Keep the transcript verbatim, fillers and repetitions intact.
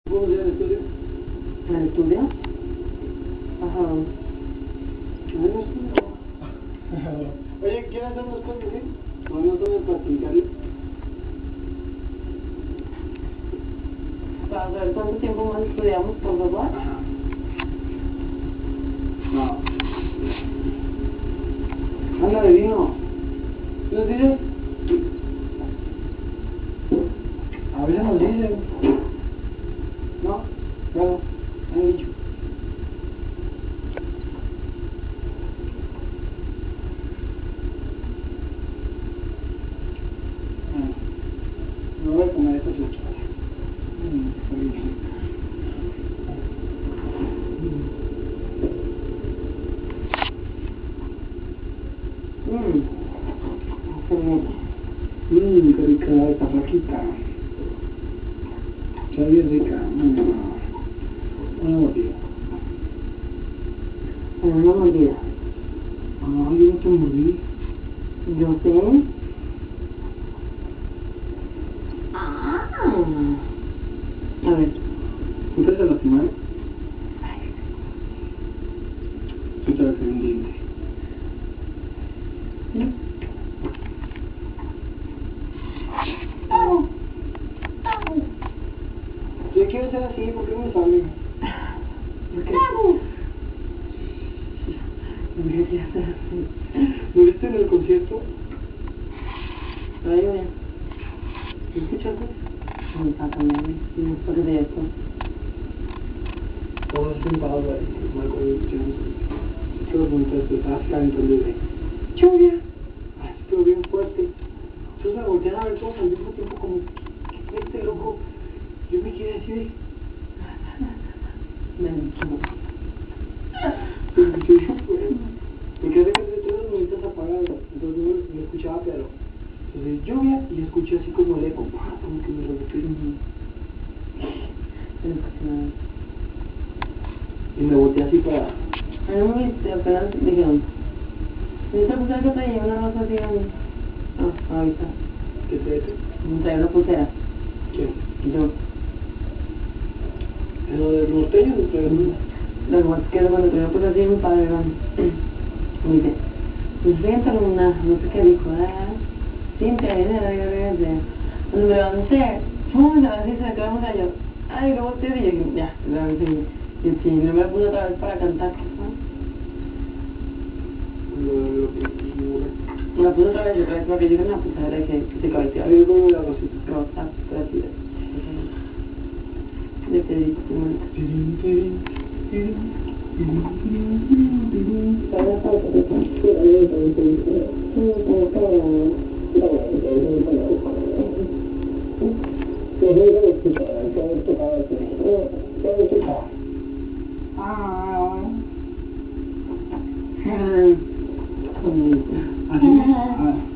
¿Cómo se llama el estudio? ¿El estudio? Ajá. ¿El estudio? Oye, ¿quieres hacer unas cosas así? ¿O no sabes para explicarle? Para ver cuánto tiempo más estudiamos, por favor. Ajá. No. Ándale, vino. ¿Nos dices? A veces nos dicen. ¿No? Claro, han dicho. Ah, me voy a comer esta chuchada. Mmm, está bien rica. Mmm. Mmm, qué rica esta flaquita. Está bien rica. Mmm. Una mordida. Una mordida. Ah, yo no te mordí. Yo sé. Ah. A ver. ¿Ustedes se lastimaron? Yo te dejé un diente. ¿No? ¡Au! ¡Au! Yo quiero ser así, ¿por qué me sale? ¿Por qué? ¡Au! Debería ser así. ¿Lo viste en el concierto? Ahí ven. ¿Me escuchaste? Me encanta, mami. No es por de esto. Todos sentados ahí, Marco y escuchamos. Todos juntos, estás cantando libre. ¡Lluvia! Ay, estuvo bien fuerte. Entonces me voltean a ver todos al mismo tiempo como, ¿qué fue este loco? Yo me quedé así de... Me encanta. Sí, porque hace que todas las luces apagadas, entonces no me escuchaba, pero entonces lluvia y escuché así como el eco, ¡pah! Como que me reboté. Y me boté así para... Ay, no me viste, apenas dijeron. ¿Necesitas pulsera que traía una rosa así a mí? Ah, ahorita. ¿Qué traes? Me trae una pulsera. ¿Quién? Yo. ¿En lo del norteño o traes una? Lo igual que cuando tenía pues así mi padre era, me dice, pues siento una, no sé qué dijo, ah, Cintia, viene de la guerra, cuando me levanté, ¿cómo me levanté? Se me quedó un gallo, ay, luego te dije, ya, me levanté, y sí, no me puse otra vez para cantar, ¿no? Lo de lo que Me la puse otra vez, otra vez, porque yo tenía una pulsera que, que se cabeceaba. ahí como la rosita. Rosa, gracias. De Pedrito, tu manita. Tirín, tirín, tirín, tirín, tirín, tirín. Ah. Así, ah.